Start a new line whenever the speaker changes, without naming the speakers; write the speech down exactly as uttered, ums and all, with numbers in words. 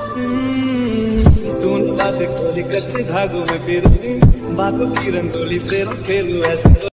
तूने बातें खोली कच्चे धागों में फिर बातों की रंगोली से खेलू ऐसे